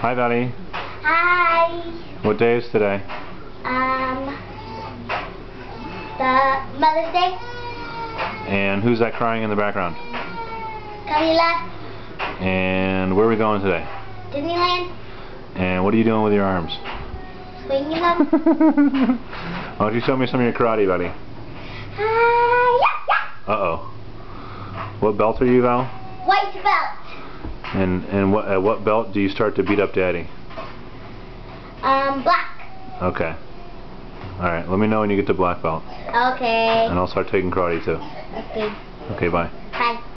Hi, Valley. Hi. What day is today? The Mother's Day. And who's that crying in the background? Camila. And where are we going today? Disneyland. And what are you doing with your arms? Swinging them. Why don't you show me some of your karate, Valley? Yeah. Uh-oh. What belt are you, Val? White belt. And at what belt do you start to beat up Daddy? Black. Okay. Alright, let me know when you get to black belt. Okay. And I'll start taking karate too. Okay. Okay, bye. Bye.